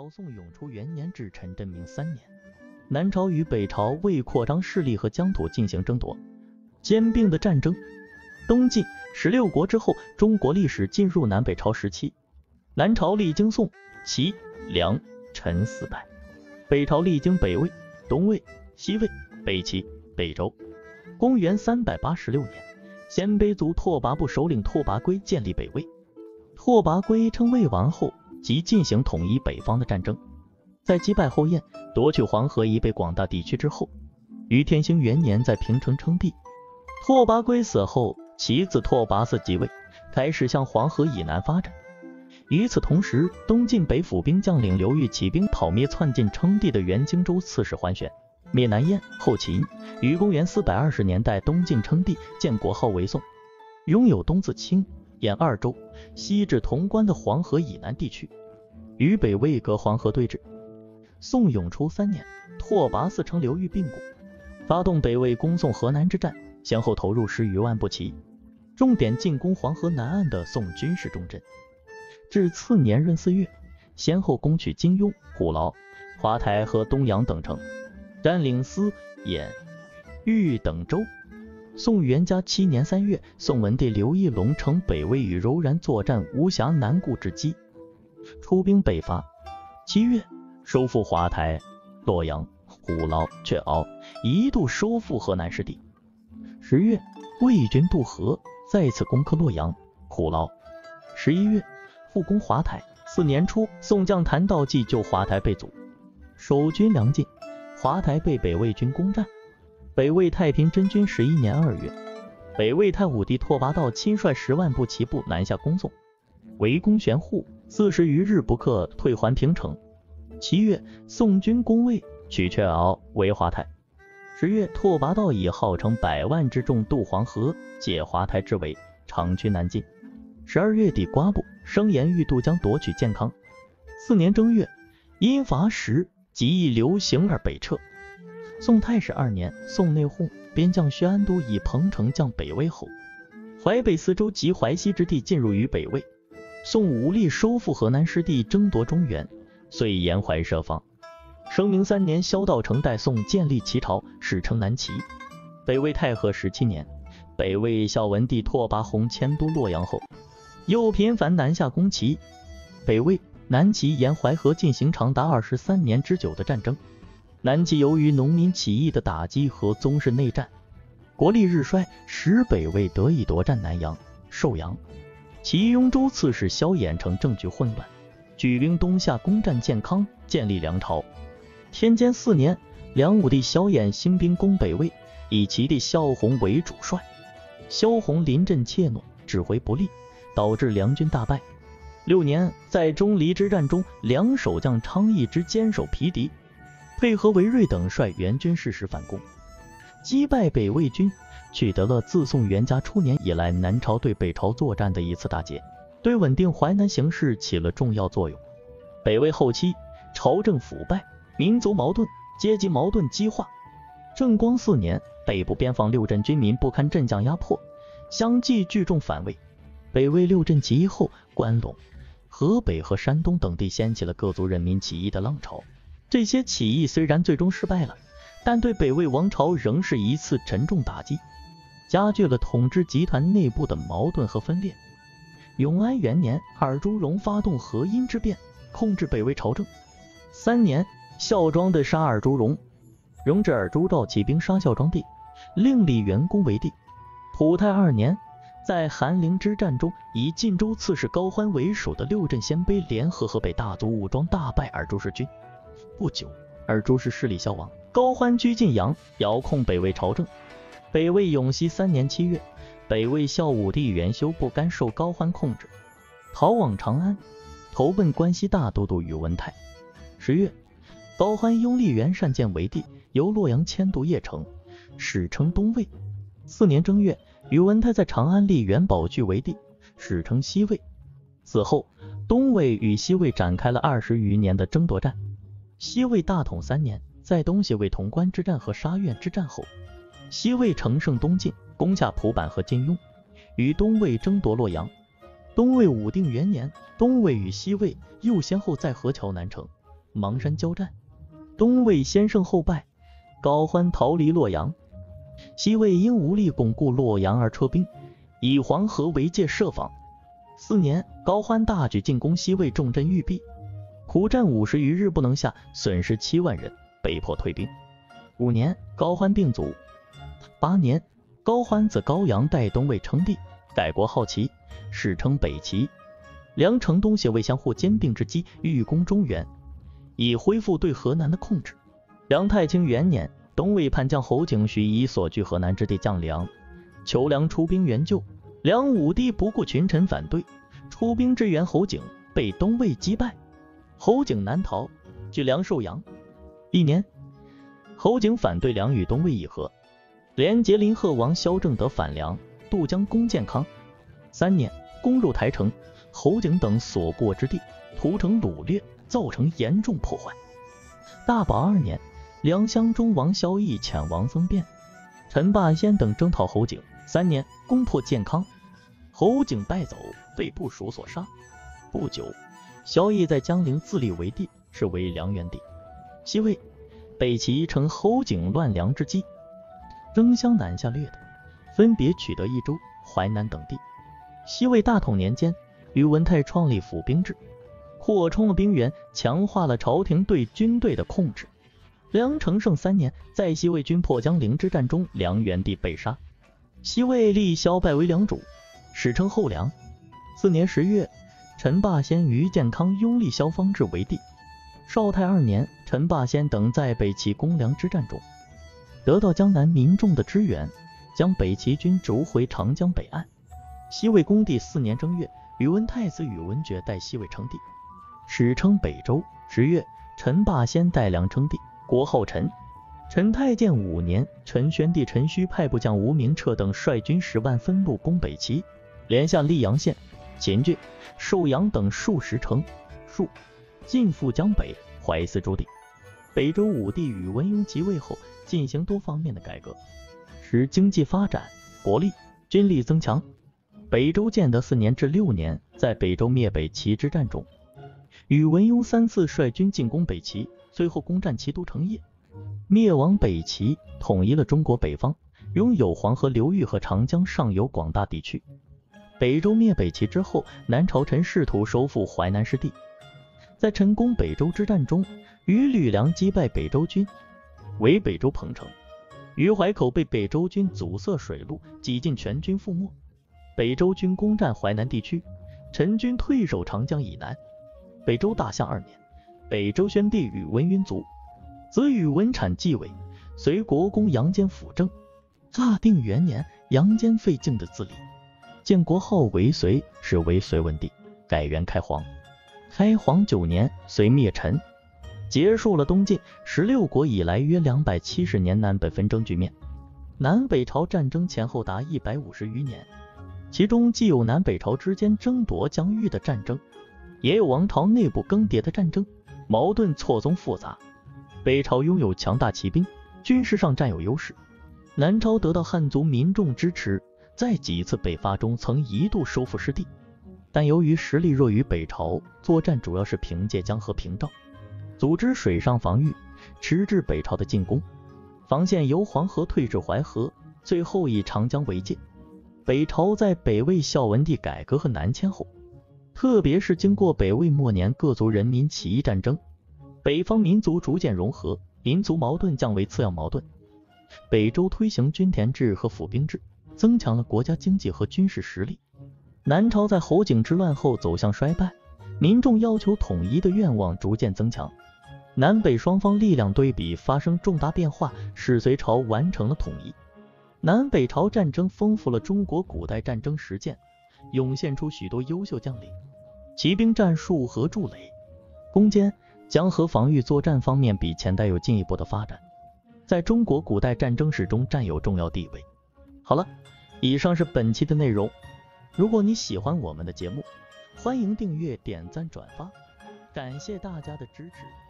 朝宋永初元年至陈真明3年，南朝与北朝为扩张势力和疆土进行争夺、兼并的战争。东晋16国之后，中国历史进入南北朝时期。南朝历经宋、齐、梁、陈4代，北朝历经北魏、东魏、西魏、北齐、北周。公元386年，鲜卑族拓跋部首领拓跋圭建立北魏。拓跋圭称魏王后，即进行统一北方的战争。在击败后燕，夺取黄河以北广大地区之后，于天兴元年在平城称帝。拓跋圭死后，其子拓跋嗣即位，开始向黄河以南发展。与此同时，东晋北府兵将领刘裕起兵讨灭篡晋称帝的原荆州刺史桓玄，灭南燕、后秦，于公元420年代东晋称帝，建国号为宋，拥有东自清、兖2州，西至潼关的黄河以南地区，与北魏隔黄河对峙。宋永初3年，拓跋嗣称刘裕病故，发动北魏攻宋河南之战，先后投入10余万步骑，重点进攻黄河南岸的宋军事重镇。至次年闰4月，先后攻取金庸、虎牢、华台和东阳等城，占领司、兖、豫等州。宋元嘉7年3月，宋文帝刘义隆乘北魏与柔然作战无暇南顾之机，出兵北伐。7月，收复华台、洛阳、虎牢、阙骜，一度收复河南失地。10月，魏军渡河，再次攻克洛阳、虎牢。11月，复攻华台。4年初，宋将谭道济救华台被阻，守军粮尽，华台被北魏军攻占。北魏太平真君11年2月，北魏太武帝拓跋道亲率10万步骑步南下攻宋，围攻玄户，40余日不克，退还平城。7月，宋军攻魏，取阙骜为华台。10月，拓跋道以号称100万之众渡黄河，解华台之围，长驱南进。12月底瓜部，声言欲渡江夺取建康。4年正月，因伐时，即意流行而北撤。宋太史2年，宋内讧，边将薛安都以彭城降北魏后，淮北4州及淮西之地进入于北魏。宋无力收复河南失地，争夺中原，遂沿淮设防。生明3年，萧道成代宋建立齐朝，史称南齐。北魏太和17年，北魏孝文帝拓跋宏迁都洛阳后，又频繁南下攻齐。北魏、南齐沿淮河进行长达23年之久的战争。南齐由于农民起义的打击和宗室内战，国力日衰，使北魏得以夺占南阳、寿阳。齐雍州刺史萧衍乘政局混乱，举兵东下攻占建康，建立梁朝。天监4年，梁武帝萧衍兴兵攻北魏，以其弟萧宏为主帅。萧宏临阵怯懦，指挥不力，导致梁军大败。6年，在钟离之战中，梁守将昌邑之坚守皮敌，配合韦睿等率援军适时反攻，击败北魏军，取得了自宋元嘉初年以来南朝对北朝作战的一次大捷，对稳定淮南形势起了重要作用。北魏后期，朝政腐败，民族矛盾、阶级矛盾激化。正光4年，北部边防6镇军民不堪镇将压迫，相继聚众反魏。北魏6镇起义后，关陇、河北和山东等地掀起了各族人民起义的浪潮。这些起义虽然最终失败了，但对北魏王朝仍是一次沉重打击，加剧了统治集团内部的矛盾和分裂。永安元年，尔朱荣发动河阴之变，控制北魏朝政。3年，孝庄帝杀尔朱荣，荣至尔朱兆起兵杀孝庄帝，另立元公为帝。普泰2年，在韩陵之战中，以晋州刺史高欢为首的6镇鲜卑联合河北大族武装大败尔朱氏军。不久，尔朱氏势力消亡，高欢居晋阳，遥控北魏朝政。北魏永熙3年7月，北魏孝武帝元修不甘受高欢控制，逃往长安，投奔关西大都督宇文泰。10月，高欢拥立元善建为帝，由洛阳迁都邺城，史称东魏。4年正月，宇文泰在长安立元宝炬为帝，史称西魏。此后，东魏与西魏展开了20余年的争夺战。西魏大统3年，在东西魏潼关之战和沙苑之战后，西魏乘胜东进，攻下蒲坂和金庸，与东魏争夺洛阳。东魏武定元年，东魏与西魏又先后在河桥南城、 邙山交战，东魏先胜后败，高欢逃离洛阳。西魏因无力巩固洛阳而撤兵，以黄河为界设防。4年，高欢大举进攻西魏重镇玉璧，苦战50余日不能下，损失7万人，被迫退兵。5年，高欢病卒。8年，高欢自高阳代东魏称帝，改国号齐，史称北齐。梁城东协魏相互兼并之机，欲攻中原，以恢复对河南的控制。梁太清元年，东魏叛将侯景许以所据河南之地降梁，求梁出兵援救。梁武帝不顾群臣反对，出兵支援侯景，被东魏击败。侯景南逃，据梁寿阳。1年，侯景反对梁与东魏议和，连结林贺王萧正德反梁，渡江攻建康。3年，攻入台城，侯景等所过之地屠城掳掠，造成严重破坏。大宝2年，梁襄中王萧绎遣王僧辩、陈霸先等征讨侯景。3年，攻破建康，侯景败走，被部属所杀。不久，萧绎在江陵自立为帝，是为梁元帝。西魏、北齐乘侯景乱梁之机，争相南下掠夺，分别取得益州、淮南等地。西魏大统年间，宇文泰创立府兵制，扩充了兵源，强化了朝廷对军队的控制。梁承圣3年，在西魏军破江陵之战中，梁元帝被杀。西魏立萧败为梁主，史称后梁。4年10月，陈霸先于建康拥立萧方智为帝。绍泰2年，陈霸先等在北齐攻梁之战中，得到江南民众的支援，将北齐军逐回长江北岸。西魏恭帝4年正月，宇文太子宇文觉代西魏称帝，史称北周。10月，陈霸先代梁称帝，国号陈。陈太建5年，陈宣帝陈顼派部将吴明彻等率军10万分路攻北齐，连下溧阳县、秦郡、寿阳等数十城，进赴江北、淮泗诸地。北周武帝宇文邕即位后，进行多方面的改革，使经济发展，国力、军力增强。北周建德4年至6年，在北周灭北齐之战中，宇文邕3次率军进攻北齐，最后攻占齐都成业，灭亡北齐，统一了中国北方，拥有黄河流域和长江上游广大地区。北周灭北齐之后，南朝陈试图收复淮南失地，在陈攻北周之战中，与吕梁击败北周军，为北周彭城。于淮口被北周军阻塞水路，几近全军覆没。北周军攻占淮南地区，陈军退守长江以南。北周大象2年，北周宣帝宇文赟卒，子宇文产继位，随国公杨坚辅政。大定元年，杨坚废靖的自立，建国号为隋，是为隋文帝，改元开皇。开皇9年，隋灭陈，结束了东晋16国以来约270年南北纷争局面。南北朝战争前后达150余年，其中既有南北朝之间争夺疆域的战争，也有王朝内部更迭的战争，矛盾错综复杂。北朝拥有强大骑兵，军事上占有优势，南朝得到汉族民众支持，在几次北伐中曾一度收复失地，但由于实力弱于北朝，作战主要是凭借江河屏障，组织水上防御，迟滞北朝的进攻。防线由黄河退至淮河，最后以长江为界。北朝在北魏孝文帝改革和南迁后，特别是经过北魏末年各族人民起义战争，北方民族逐渐融合，民族矛盾降为次要矛盾。北周推行均田制和府兵制，增强了国家经济和军事实力。南朝在侯景之乱后走向衰败，民众要求统一的愿望逐渐增强，南北双方力量对比发生重大变化，使隋朝完成了统一。南北朝战争丰富了中国古代战争实践，涌现出许多优秀将领，骑兵战术和筑垒、攻坚、江河防御作战方面比前代有进一步的发展，在中国古代战争史中占有重要地位。好了，以上是本期的内容。如果你喜欢我们的节目，欢迎订阅、点赞、转发，感谢大家的支持。